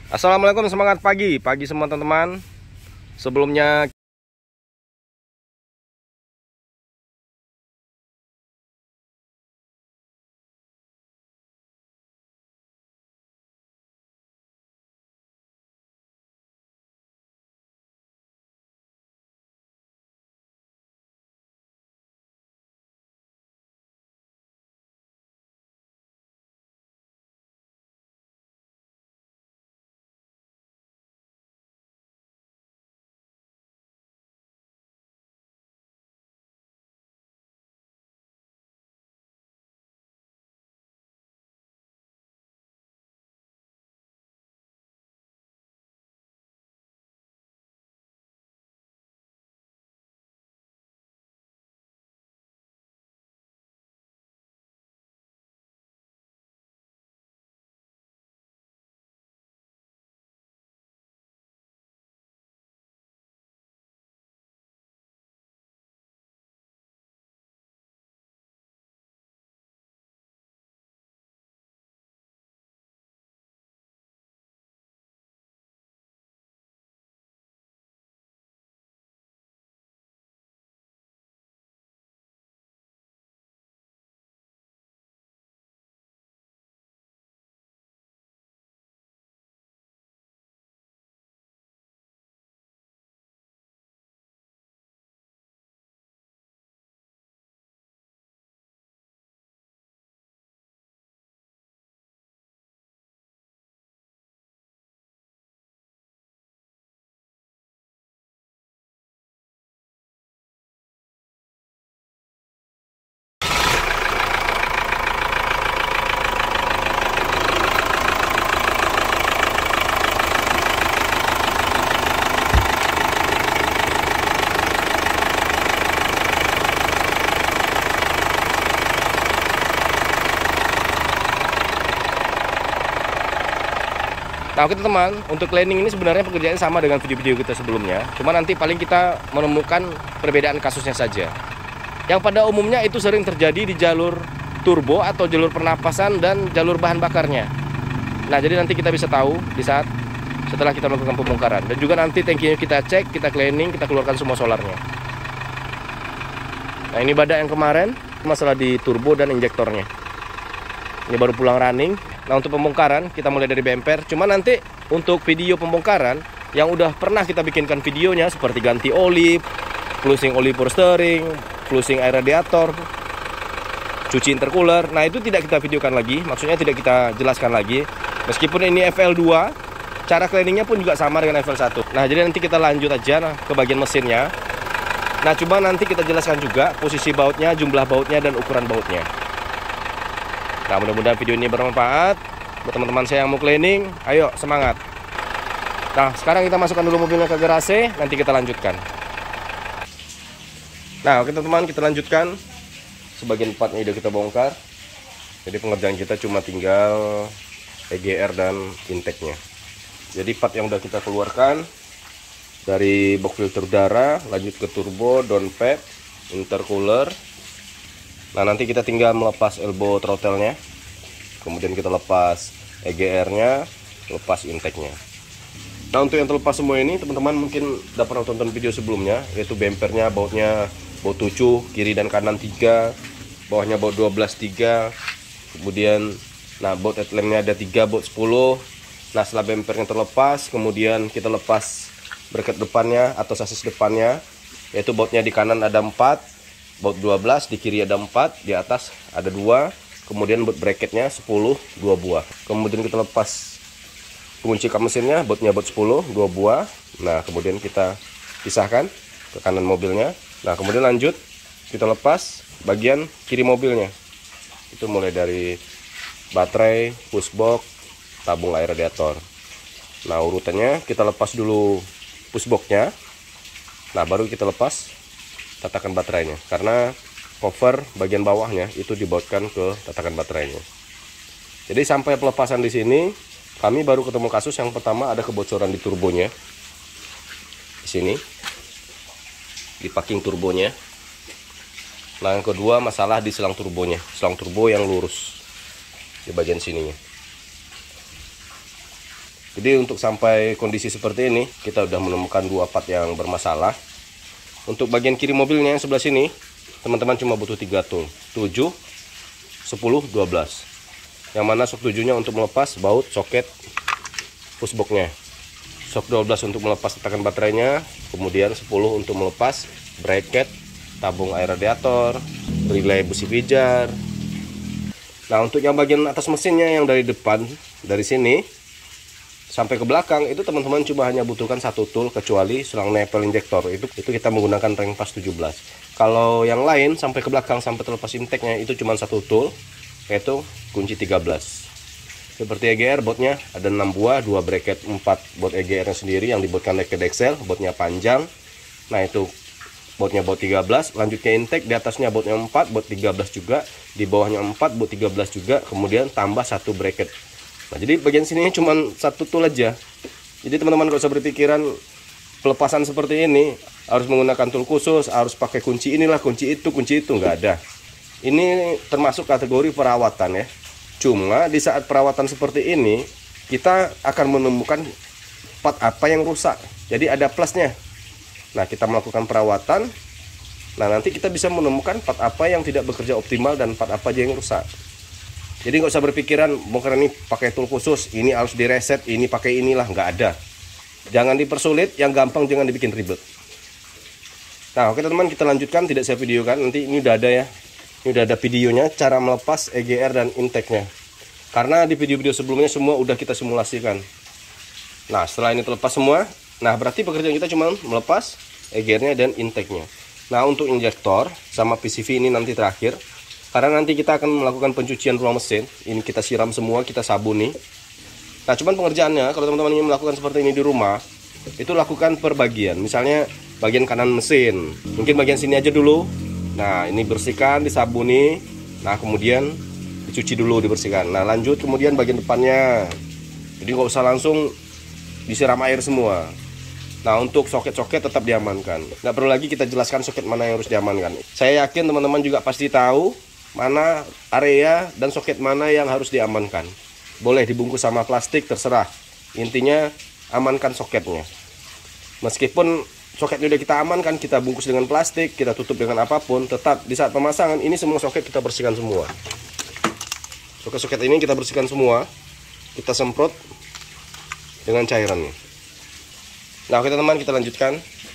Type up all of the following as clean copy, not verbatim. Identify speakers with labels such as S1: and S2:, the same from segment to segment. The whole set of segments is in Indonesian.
S1: Assalamualaikum, semangat pagi semua teman-teman. Sebelumnya nah oke teman, untuk cleaning ini sebenarnya pekerjaannya sama dengan video-video kita sebelumnya. Cuma nanti paling kita menemukan perbedaan kasusnya saja. Yang pada umumnya itu sering terjadi di jalur turbo atau jalur pernapasan dan jalur bahan bakarnya. Nah jadi nanti kita bisa tahu di saat setelah kita melakukan pembongkaran. Dan juga nanti tangkinya kita cek, kita cleaning, kita keluarkan semua solarnya. Nah ini badak yang kemarin, masalah di turbo dan injektornya. Ini baru pulang running. Nah untuk pembongkaran kita mulai dari bemper. Cuma nanti untuk video pembongkaran yang udah pernah kita bikinkan videonya, seperti ganti oli, flusing oli power steering, flusing air radiator, cuci intercooler, nah itu tidak kita videokan lagi. Maksudnya tidak kita jelaskan lagi. Meskipun ini FL2, cara cleaningnya pun juga sama dengan FL1. Nah jadi nanti kita lanjut aja ke bagian mesinnya. Nah cuma nanti kita jelaskan juga posisi bautnya, jumlah bautnya, dan ukuran bautnya. Nah mudah-mudahan video ini bermanfaat buat teman-teman saya yang mau cleaning. Ayo semangat. Nah sekarang kita masukkan dulu mobilnya ke garasi, nanti kita lanjutkan. Nah oke teman-teman, kita lanjutkan. Sebagian partnya udah kita bongkar. Jadi pengerjaan kita cuma tinggal EGR dan intake-nya. Jadi part yang udah kita keluarkan dari box filter udara, lanjut ke turbo, downpipe, intercooler. Nah nanti kita tinggal melepas elbow throttle-nya, kemudian kita lepas EGR-nya, lepas intake-nya. Nah untuk yang terlepas semua ini teman-teman mungkin udah pernah tonton video sebelumnya, yaitu bempernya, bautnya baut 7, kiri dan kanan 3, bawahnya baut 12 3, kemudian nah baut headlamp-nya ada 3, baut 10. Nah setelah bempernya terlepas, kemudian kita lepas bracket depannya atau sasis depannya, yaitu bautnya di kanan ada 4, baut 12, di kiri ada 4, di atas ada 2, kemudian baut bracketnya 10, 2 buah. Kemudian kita lepas pengunci kap mesinnya, bautnya baut 10, 2 buah. Nah kemudian kita pisahkan ke kanan mobilnya. Nah kemudian lanjut kita lepas bagian kiri mobilnya. Itu mulai dari baterai, pushbox, tabung air radiator. Nah urutannya kita lepas dulu pushboxnya. Nah baru kita lepas tatakan baterainya, karena cover bagian bawahnya itu dibautkan ke tatakan baterainya. Jadi sampai pelepasan di sini kami baru ketemu kasus yang pertama, ada kebocoran di turbonya. Di sini di packing turbonya. Nah yang kedua masalah di selang turbonya, selang turbo yang lurus di bagian sininya. Jadi untuk sampai kondisi seperti ini, kita udah menemukan 2 part yang bermasalah. Untuk bagian kiri mobilnya yang sebelah sini, teman-teman cuma butuh 3 tool, 7, 10, 12. Yang mana shock 7-nya untuk melepas baut soket pushbox-nya, shock 12 untuk melepas tetakan baterainya, kemudian 10 untuk melepas bracket, tabung air radiator, relay busi pijar. Nah, untuk yang bagian atas mesinnya yang dari depan, dari sini sampai ke belakang, itu teman-teman cuma hanya butuhkan 1 tool, kecuali selang nepel injektor. Itu kita menggunakan ring pas 17. Kalau yang lain sampai ke belakang sampai terlepas intake-nya itu cuma 1 tool, yaitu kunci 13. Seperti EGR, botnya ada 6 buah, 2 bracket, 4 bot EGR-nya sendiri yang dibuatkan naked axle, botnya panjang. Nah, itu botnya bot 13, lanjut ke intake, di atasnya botnya 4, bot 13 juga, di bawahnya 4, bot 13 juga, kemudian tambah 1 bracket. Nah, jadi bagian sini cuma 1 tool aja. Jadi teman-teman gak usah berpikiran pelepasan seperti ini harus menggunakan tool khusus, harus pakai kunci inilah, kunci itu, nggak ada. Ini termasuk kategori perawatan ya. Cuma di saat perawatan seperti ini, kita akan menemukan part apa yang rusak. Jadi ada plusnya. Nah, kita melakukan perawatan. Nah, nanti kita bisa menemukan part apa yang tidak bekerja optimal dan part apa aja yang rusak. Jadi nggak usah berpikiran, bongkar ini pakai tool khusus, ini harus direset, ini pakai inilah, nggak ada. Jangan dipersulit, yang gampang jangan dibikin ribet. Nah, oke teman-teman, kita lanjutkan, tidak saya videokan. Nanti ini udah ada ya. Ini udah ada videonya cara melepas EGR dan intake-nya. Karena di video-video sebelumnya semua udah kita simulasikan. Nah, setelah ini terlepas semua, nah berarti pekerjaan kita cuma melepas EGR-nya dan intake-nya. Nah, untuk injektor sama PCV ini nanti terakhir. Karena nanti kita akan melakukan pencucian ruang mesin. Ini kita siram semua, kita sabuni. Nah, cuman pengerjaannya kalau teman-teman ingin melakukan seperti ini di rumah, itu lakukan per bagian. Misalnya bagian kanan mesin, mungkin bagian sini aja dulu. Nah, ini bersihkan, disabuni. Nah, kemudian dicuci dulu, dibersihkan. Nah, lanjut kemudian bagian depannya. Jadi nggak usah langsung disiram air semua. Nah, untuk soket-soket tetap diamankan. Nggak perlu lagi kita jelaskan soket mana yang harus diamankan. Saya yakin teman-teman juga pasti tahu mana area dan soket mana yang harus diamankan. Boleh dibungkus sama plastik, terserah. Intinya amankan soketnya. Meskipun soketnya udah kita amankan, kita bungkus dengan plastik, kita tutup dengan apapun, tetap di saat pemasangan ini semua soket kita bersihkan semua. Soket-soket ini kita bersihkan semua, kita semprot dengan cairannya. Nah, oke teman-teman, kita lanjutkan.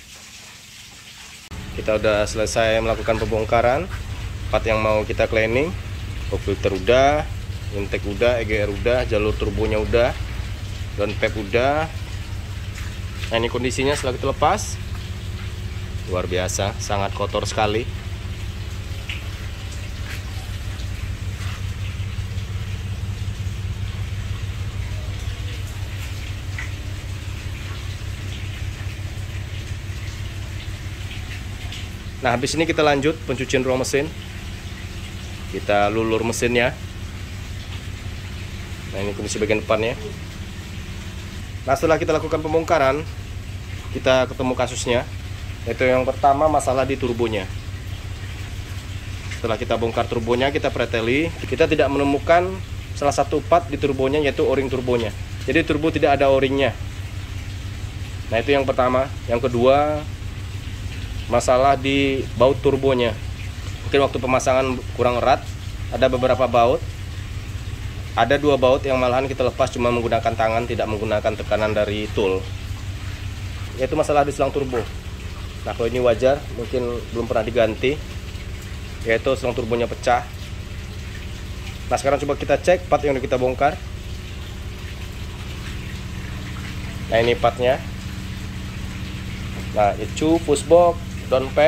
S1: Kita udah selesai melakukan pembongkaran part yang mau kita cleaning. Pop filter udah, intake udah, EGR udah, jalur turbonya udah, dan pep udah. Nah, ini kondisinya setelah kita lepas. Luar biasa, sangat kotor sekali. Nah, habis ini kita lanjut pencucian ruang mesin. Kita lulur mesinnya. Nah, ini kondisi bagian depannya. Nah, setelah kita lakukan pembongkaran, kita ketemu kasusnya. Itu yang pertama, masalah di turbonya. Setelah kita bongkar turbonya, kita preteli, kita tidak menemukan salah satu part di turbonya, yaitu o-ring turbonya. Jadi turbo tidak ada o-ringnya. Nah, itu yang pertama. Yang kedua, masalah di baut turbonya. Mungkin waktu pemasangan kurang erat, ada beberapa baut. Ada 2 baut yang malahan kita lepas cuma menggunakan tangan, tidak menggunakan tekanan dari tool. Yaitu masalah di selang turbo. Nah, kalau ini wajar, mungkin belum pernah diganti, yaitu selang turbonya pecah. Nah, sekarang coba kita cek part yang udah kita bongkar. Nah, ini partnya. Nah, ECU, pushbox, downpipe.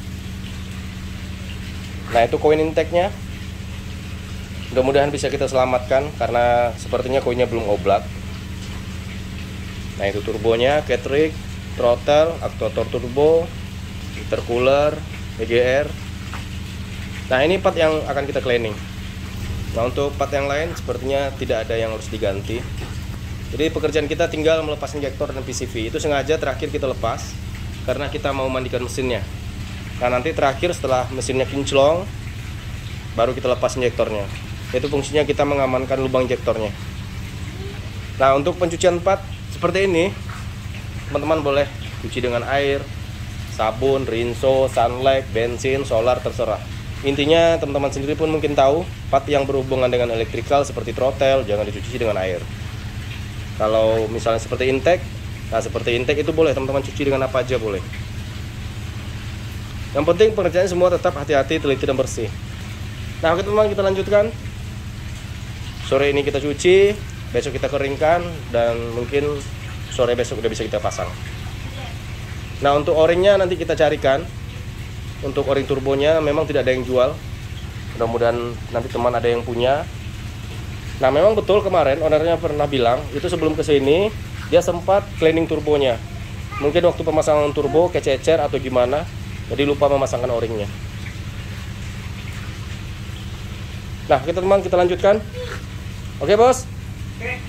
S1: Nah, itu koin intake-nya. Mudah-mudahan bisa kita selamatkan karena sepertinya koinnya belum oblak. Nah, itu turbonya, catering, throttle, aktuator turbo, intercooler, EGR. Nah, ini part yang akan kita cleaning. Nah, untuk part yang lain sepertinya tidak ada yang harus diganti. Jadi pekerjaan kita tinggal melepas injektor dan PCV. Itu sengaja terakhir kita lepas karena kita mau mandikan mesinnya. Nah, nanti terakhir setelah mesinnya kinclong baru kita lepas injektornya. Itu fungsinya kita mengamankan lubang injektornya. Nah, untuk pencucian part seperti ini, teman-teman boleh cuci dengan air, sabun, rinso, sunlight, bensin, solar, terserah. Intinya teman-teman sendiri pun mungkin tahu, part yang berhubungan dengan elektrikal seperti throttle jangan dicuci dengan air. Kalau misalnya seperti intake, nah seperti intake itu boleh teman-teman cuci dengan apa aja boleh. Yang penting pengerjaannya semua tetap hati-hati, teliti dan bersih. Nah, oke teman-teman, kita lanjutkan. Sore ini kita cuci, besok kita keringkan, dan mungkin sore besok udah bisa kita pasang. Nah, untuk o-ringnya nanti kita carikan. Untuk o-ring turbonya memang tidak ada yang jual. Mudah-mudahan nanti teman ada yang punya. Nah, memang betul kemarin ownernya pernah bilang, itu sebelum kesini dia sempat cleaning turbonya. Mungkin waktu pemasangan turbo kececer atau gimana, jadi lupa memasangkan o-ringnya. Nah, kita teman, kita lanjutkan. Oke, bos.
S2: Oke.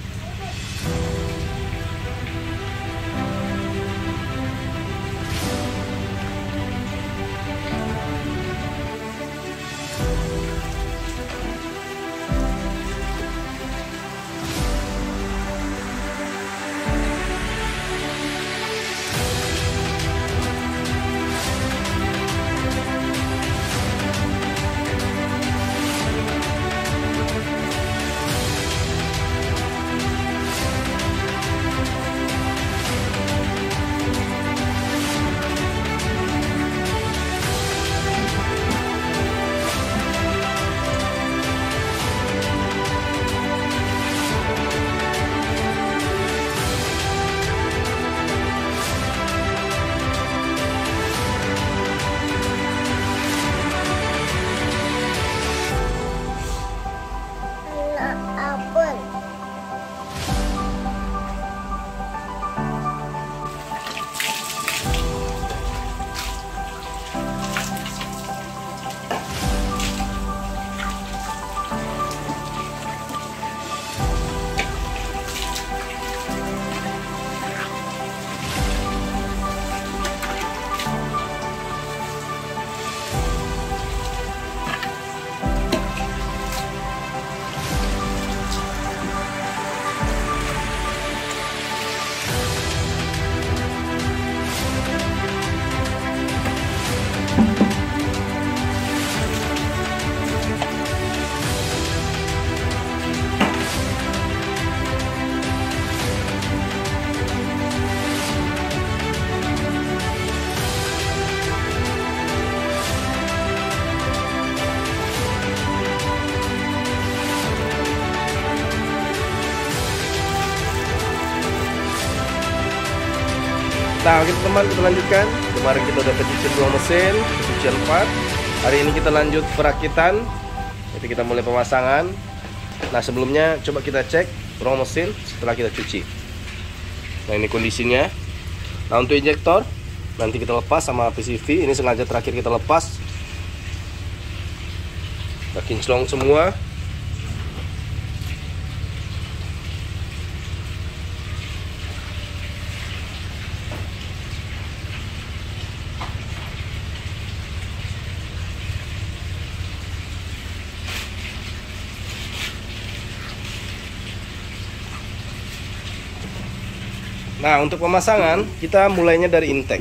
S1: Nah, oke teman, kita lanjutkan. Kemarin kita udah pencucian dua mesin, pencucian part. Hari ini kita lanjut perakitan. Jadi kita mulai pemasangan. Nah, sebelumnya coba kita cek ruang mesin setelah kita cuci. Nah, ini kondisinya. Nah, untuk injektor nanti kita lepas sama PCV. Ini sengaja terakhir kita lepas. Kita kinclong semua. Nah, untuk pemasangan kita mulainya dari intake.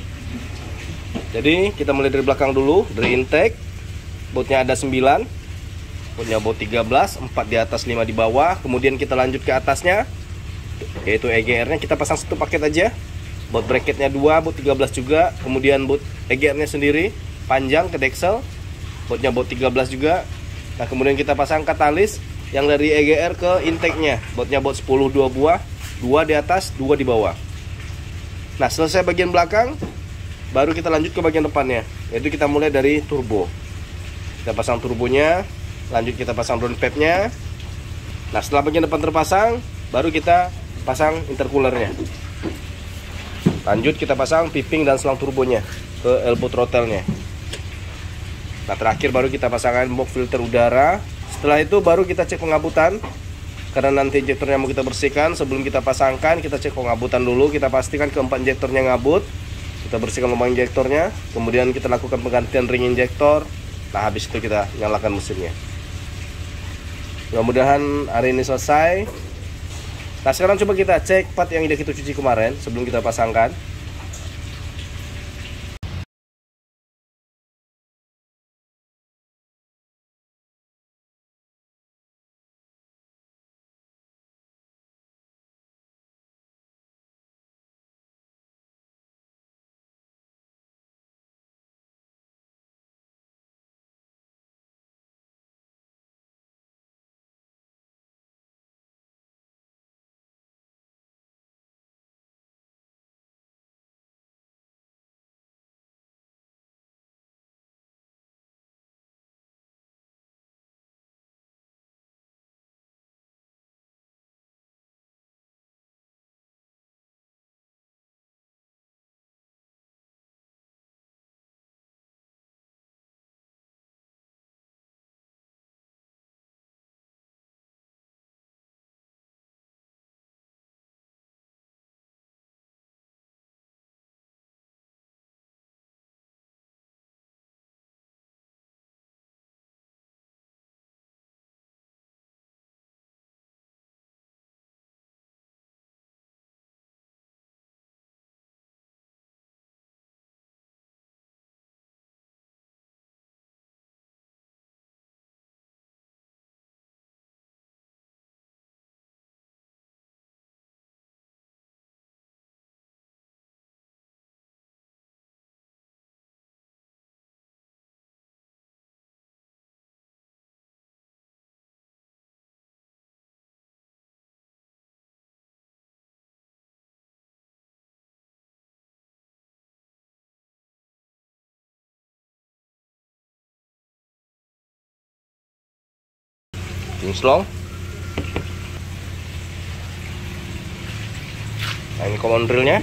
S1: Jadi kita mulai dari belakang dulu, dari intake. Bautnya ada 9, bautnya baut 13, 4 di atas, 5 di bawah. Kemudian kita lanjut ke atasnya, yaitu EGR-nya kita pasang satu paket aja. Baut bracketnya 2, baut 13 juga. Kemudian baut EGR-nya sendiri panjang ke deksel, bautnya baut 13 juga. Nah, kemudian kita pasang katalis yang dari EGR ke intake-nya, bautnya baut 10, 2 buah, 2 di atas, 2 di bawah. Nah, selesai bagian belakang, baru kita lanjut ke bagian depannya, yaitu kita mulai dari turbo. Kita pasang turbonya, lanjut kita pasang downpipe-nya. Nah, setelah bagian depan terpasang, baru kita pasang intercoolernya. Lanjut kita pasang piping dan selang turbonya ke elbow throttle-nya. Nah, terakhir baru kita pasangkan box filter udara. Setelah itu baru kita cek pengabutan. Karena nanti injektornya mau kita bersihkan, sebelum kita pasangkan kita cek pengabutan dulu. Kita pastikan keempat injektornya ngabut. Kita bersihkan lubang injektornya, kemudian kita lakukan penggantian ring injektor. Nah, habis itu kita nyalakan mesinnya. Mudah-mudahan hari ini selesai. Nah sekarang coba kita cek part yang udah kita cuci kemarin sebelum kita pasangkan. Kinclong. Nah ini common drillnya.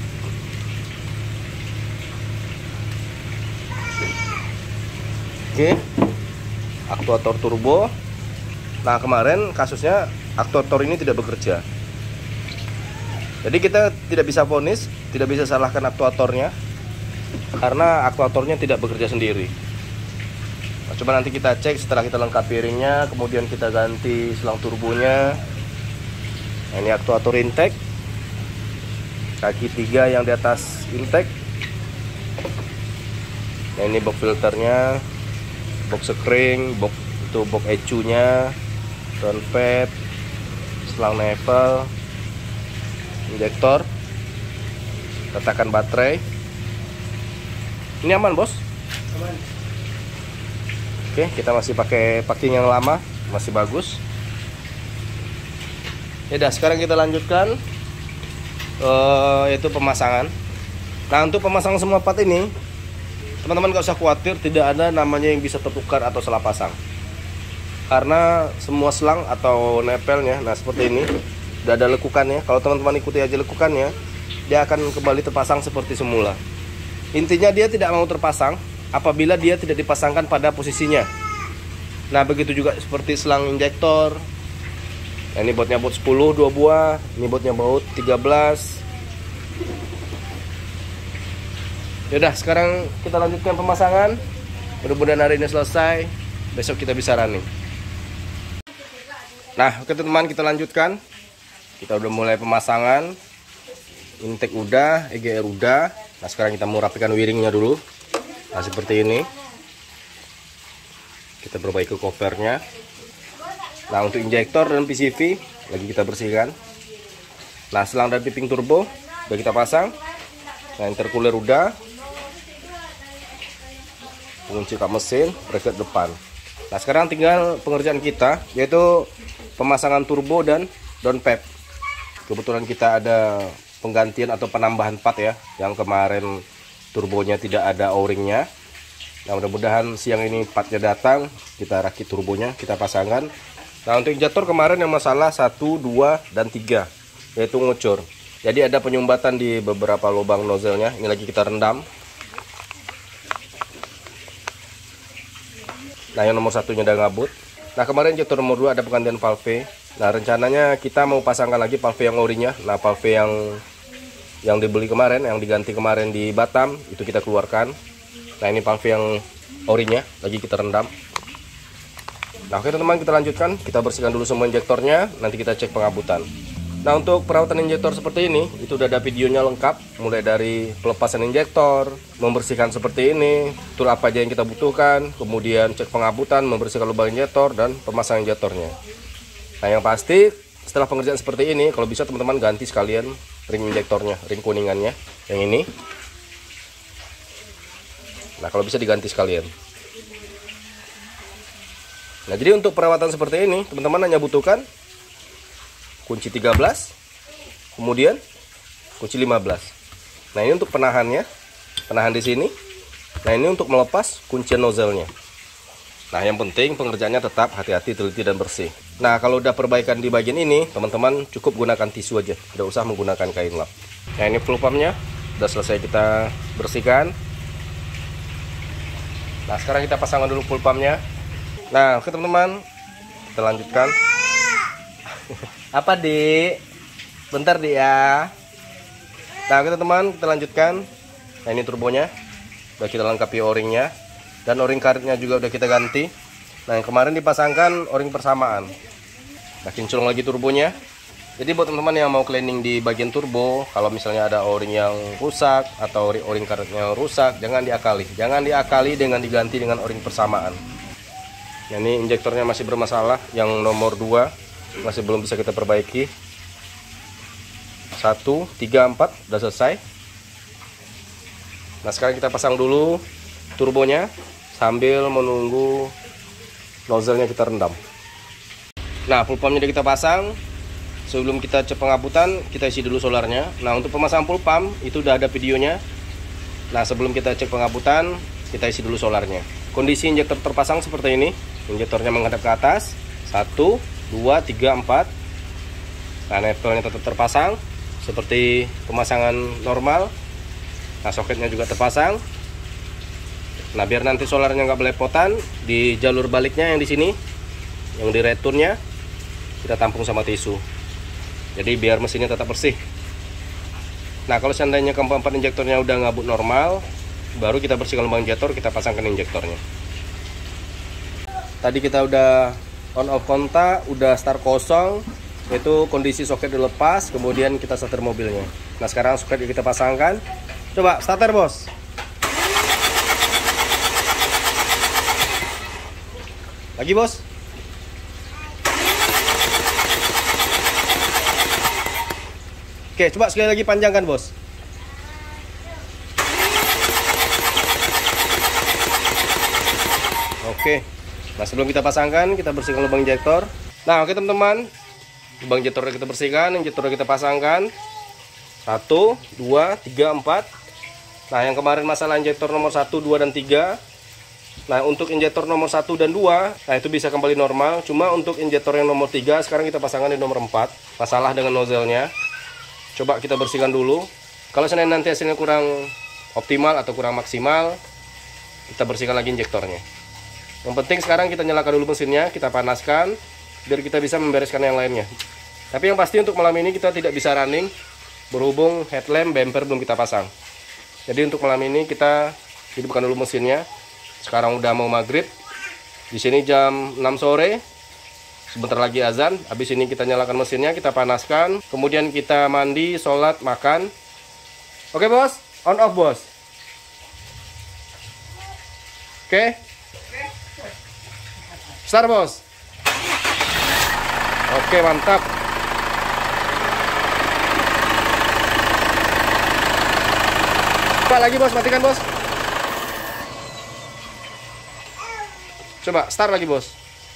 S1: Oke, aktuator turbo. Nah kemarin kasusnya aktuator ini tidak bekerja. Jadi kita tidak bisa vonis, tidak bisa salahkan aktuatornya karena aktuatornya tidak bekerja sendiri. Nah, coba nanti kita cek setelah kita lengkapi ringnya, kemudian kita ganti selang turbonya. Nah, ini aktuator intake, kaki 3 yang di atas intake. Nah, ini box filternya, box sekring, box itu box ECU-nya, front pad, selang nipple, injektor, letakkan baterai. Ini aman bos? Aman. Oke, kita masih pakai packing yang lama, masih bagus. Ya udah, sekarang kita lanjutkan yaitu pemasangan. Nah untuk pemasangan semua part ini, teman-teman gak usah khawatir, tidak ada namanya yang bisa tertukar atau salah pasang. Karena semua selang atau nepelnya, nah seperti ini, udah ada lekukannya. Kalau teman-teman ikuti aja lekukannya, dia akan kembali terpasang seperti semula. Intinya dia tidak mau terpasang apabila dia tidak dipasangkan pada posisinya. Nah begitu juga seperti selang injektor. Nah, ini bautnya baut 10 2 buah, ini bautnya baut 13. Yaudah sekarang kita lanjutkan pemasangan. Mudah-mudahan hari ini selesai, besok kita bisa running. Nah oke teman-teman, kita lanjutkan. Kita udah mulai pemasangan. Intake udah, EGR udah. Nah sekarang kita mau rapikan wiringnya dulu. Nah seperti ini. Kita perbaiki covernya. Nah untuk injektor dan PCV lagi kita bersihkan. Nah selang dan piping turbo udah kita pasang. Nah intercooler udah. Pengunci kap mesin, bracket depan. Nah sekarang tinggal pengerjaan kita, yaitu pemasangan turbo dan downpipe. Kebetulan kita ada penggantian atau penambahan part ya, yang kemarin turbonya tidak ada o-ringnya. Nah mudah-mudahan siang ini partnya datang, kita rakit turbonya, kita pasangkan. Nah untuk injektor kemarin yang masalah 1, 2, dan 3, yaitu ngucur. Jadi ada penyumbatan di beberapa lubang nozzle-nya. Ini lagi kita rendam. Nah yang nomor 1-nya udah ngabut. Nah kemarin injektor nomor 2 ada penggantian valve. Nah rencananya kita mau pasangkan lagi valve yang ori-nya. Nah valve yang dibeli kemarin, yang diganti kemarin di Batam, itu kita keluarkan. Nah ini valve yang orinya, lagi kita rendam. Nah oke teman-teman, kita lanjutkan. Kita bersihkan dulu semua injektornya, nanti kita cek pengabutan. Nah, untuk perawatan injektor seperti ini itu udah ada videonya lengkap, mulai dari pelepasan injektor, membersihkan seperti ini, tool apa aja yang kita butuhkan, kemudian cek pengabutan, membersihkan lubang injektor, dan pemasangan injektornya. Nah, yang pasti setelah pengerjaan seperti ini, kalau bisa teman-teman ganti sekalian ring injektornya, ring kuningannya yang ini. Nah, kalau bisa diganti sekalian. Nah, jadi untuk perawatan seperti ini teman-teman hanya butuhkan kunci 13, kemudian kunci 15. Nah, ini untuk penahannya, penahan di sini. Nah, ini untuk melepas kuncian nozzle-nya. Nah, yang penting pengerjaannya tetap hati-hati, teliti, dan bersih. Nah, kalau udah perbaikan di bagian ini, teman-teman cukup gunakan tisu aja, tidak usah menggunakan kain lap. Nah, ini full pumpnya udah selesai kita bersihkan. Nah, sekarang kita pasangkan dulu full pumpnya. Nah, oke teman-teman, kita lanjutkan. Apa, Dik? Bentar, Dik, ya. Nah, oke teman-teman, kita lanjutkan. Nah, ini turbonya udah kita lengkapi o-ringnya, dan o-ring karetnya juga udah kita ganti. Nah, yang kemarin dipasangkan o-ring persamaan. Nah, kinclong lagi turbonya. Jadi buat teman-teman yang mau cleaning di bagian turbo, kalau misalnya ada o-ring yang rusak atau o-ring karetnya rusak, jangan diakali. Jangan diakali dengan diganti dengan o-ring persamaan. Nah, ini injektornya masih bermasalah, yang nomor 2 masih belum bisa kita perbaiki. 1, 3, 4 udah selesai. Nah, sekarang kita pasang dulu turbonya sambil menunggu nozzle-nya kita rendam. Nah, full pump-nya udah kita pasang. Sebelum kita cek pengabutan, kita isi dulu solarnya. Nah, untuk pemasangan full pump itu udah ada videonya. Nah, sebelum kita cek pengabutan, kita isi dulu solarnya. Kondisi injektor terpasang seperti ini. Injektornya menghadap ke atas. 1, 2, 3, 4. Nah, nevelnya tetap terpasang seperti pemasangan normal. Nah, soketnya juga terpasang. Nah, biar nanti solarnya nggak belepotan, di jalur baliknya yang di sini, yang di returnnya, kita tampung sama tisu. Jadi biar mesinnya tetap bersih. Nah, kalau seandainya keempat injektornya udah ngabut normal, baru kita bersihkan lubang injektor, kita pasangkan injektornya. Tadi kita udah on off kontak, udah start kosong, itu kondisi soket dilepas, kemudian kita starter mobilnya. Nah, sekarang soket kita pasangkan. Coba starter, bos. Lagi, bos. Oke, coba sekali lagi panjangkan, bos. Oke. Nah, sebelum kita pasangkan, kita bersihkan lubang injektor. Nah, oke teman-teman, lubang injektornya kita bersihkan, injektornya kita pasangkan. 1, 2, 3, 4. Nah, yang kemarin masalah injektor nomor 1, 2, dan 3. Nah, untuk injektor nomor 1 dan 2, nah itu bisa kembali normal. Cuma untuk injektor yang nomor 3, sekarang kita pasangkan di nomor 4. Masalah dengan nozzle-nya. Coba kita bersihkan dulu. Kalau seandainya nanti hasilnya kurang optimal atau kurang maksimal, kita bersihkan lagi injektornya. Yang penting sekarang kita nyalakan dulu mesinnya, kita panaskan biar kita bisa membereskan yang lainnya. Tapi yang pasti untuk malam ini kita tidak bisa running berhubung headlamp bumper belum kita pasang. Jadi untuk malam ini kita hidupkan dulu mesinnya. Sekarang udah mau maghrib. Di sini jam 6 sore. Sebentar lagi azan. Habis ini kita nyalakan mesinnya, kita panaskan, kemudian kita mandi, sholat, makan. Oke, bos, on off, bos. Oke. Start, bos. Oke, mantap. Coba lagi, bos, matikan, bos. Coba start lagi, bos.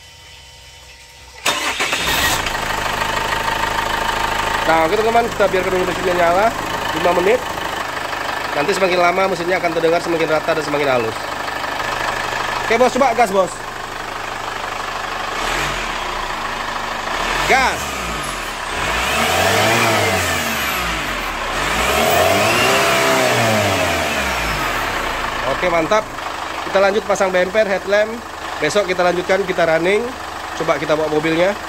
S1: Nah, oke teman-teman, kita biarkan dulu mesinnya nyala 5 menit. Nanti semakin lama mesinnya akan terdengar semakin rata dan semakin halus. Oke, bos, coba gas, bos. Gas. Oke, mantap. Kita lanjut pasang bumper, headlamp. Besok kita lanjutkan, kita running. Coba kita bawa mobilnya.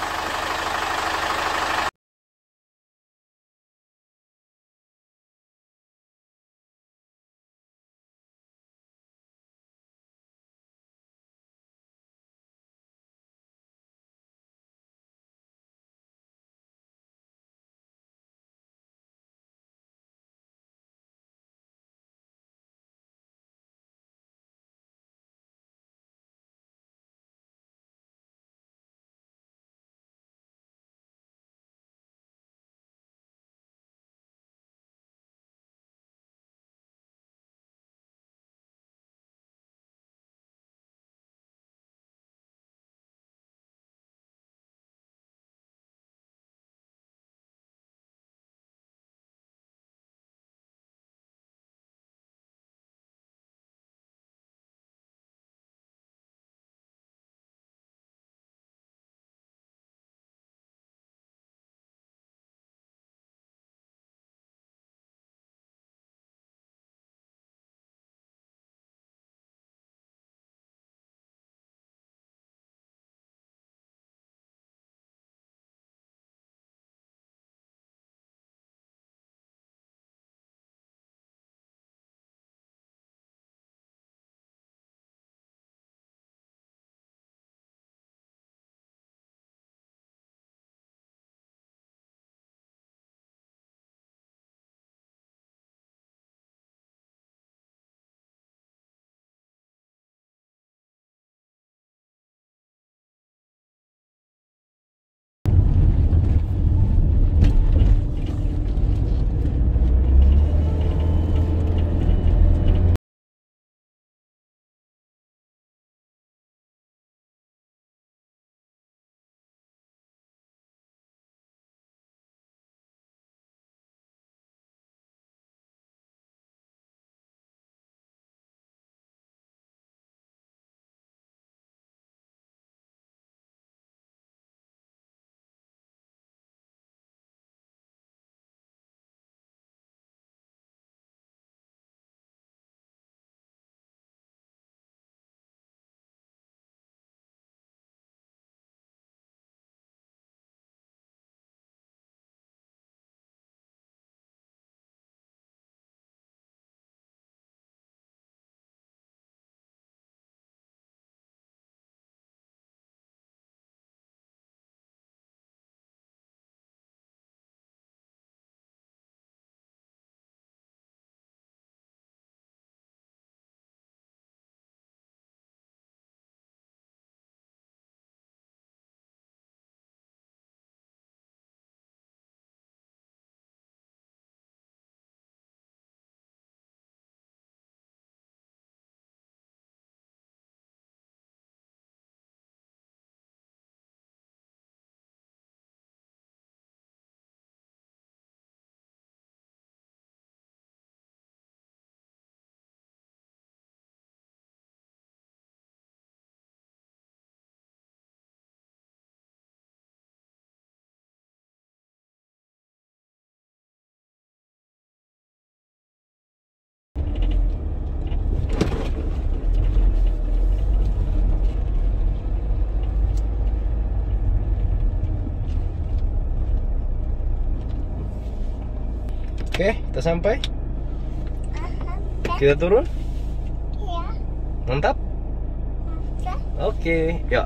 S1: Oke, kita sampai. Kita turun.
S2: Ya.
S1: Mantap. Oke, yuk.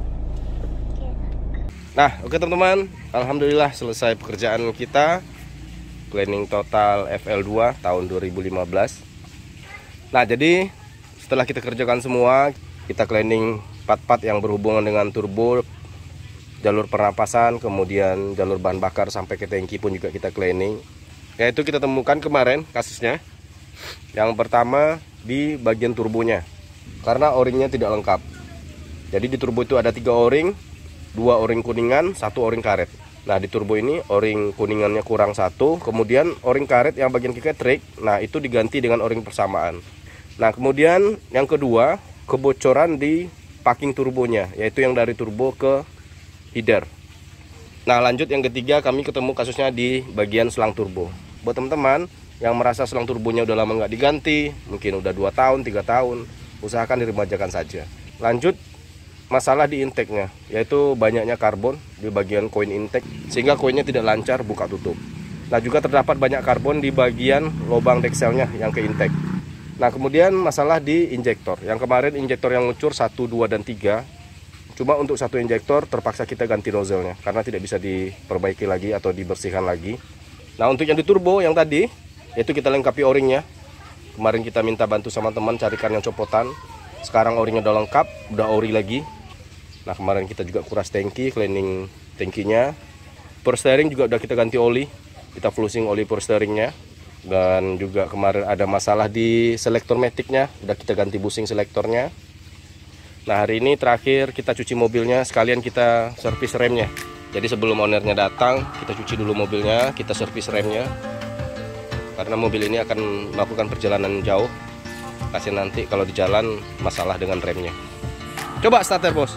S1: Nah, oke teman-teman, alhamdulillah selesai pekerjaan kita. Cleaning total FL2 tahun 2015. Nah, jadi setelah kita kerjakan semua, kita cleaning part-part yang berhubungan dengan turbo, jalur pernapasan, kemudian jalur bahan bakar sampai ke tangki pun juga kita cleaning. Yaitu kita temukan kemarin kasusnya. Yang pertama di bagian turbonya, karena o-ringnya tidak lengkap. Jadi di turbo itu ada 3 o-ring, 2 o-ring kuningan, 1 o-ring karet. Nah, di turbo ini o-ring kuningannya kurang 1, kemudian o-ring karet yang bagian kiketrik, nah itu diganti dengan o-ring persamaan. Nah, kemudian yang kedua, kebocoran di packing turbonya, yaitu yang dari turbo ke header. Nah, lanjut yang ketiga, kami ketemu kasusnya di bagian selang turbo. Buat teman-teman yang merasa selang turbonya udah lama nggak diganti, mungkin udah 2 tahun, 3 tahun, usahakan diremajakan saja. Lanjut masalah di intake-nya, yaitu banyaknya karbon di bagian koin intake sehingga koinnya tidak lancar buka tutup. Nah, juga terdapat banyak karbon di bagian lubang dekselnya yang ke intake. Nah, kemudian masalah di injektor. Yang kemarin injektor yang ngucur 1, 2, dan 3. Cuma untuk 1 injektor terpaksa kita ganti nozzle-nya karena tidak bisa diperbaiki lagi atau dibersihkan lagi. Nah, untuk yang di turbo yang tadi, yaitu kita lengkapi o-ringnya. Kemarin kita minta bantu sama teman carikan yang copotan. Sekarang o-ringnya udah lengkap, udah ori lagi. Nah, kemarin kita juga kuras tangki, cleaning tangkinya. Power steering juga udah kita ganti oli. Kita flushing oli power steeringnya. Dan juga kemarin ada masalah di selektor matic-nya, udah kita ganti busing selektornya. Nah, hari ini terakhir kita cuci mobilnya, sekalian kita servis remnya. Jadi sebelum ownernya datang, kita cuci dulu mobilnya, kita servis remnya. Karena mobil ini akan melakukan perjalanan jauh. Kasih nanti kalau di jalan masalah dengan remnya. Coba starter, bos.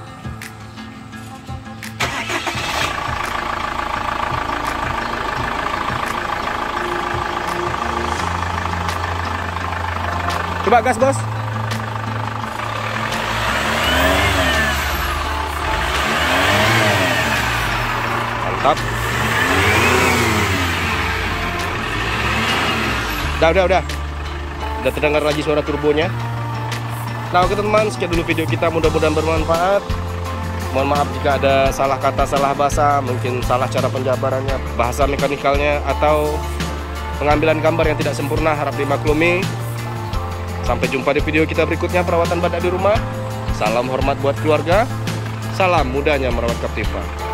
S1: Coba gas, bos. Mantap. Udah terdengar lagi suara turbonya. Nah, oke teman-teman, sekian dulu video kita, mudah-mudahan bermanfaat. Mohon maaf jika ada salah kata, salah bahasa, mungkin salah cara penjabarannya, bahasa mekanikalnya, atau pengambilan gambar yang tidak sempurna, harap dimaklumi. Sampai jumpa di video kita berikutnya, perawatan badak di rumah. Salam hormat buat keluarga. Salam mudahnya merawat Captiva.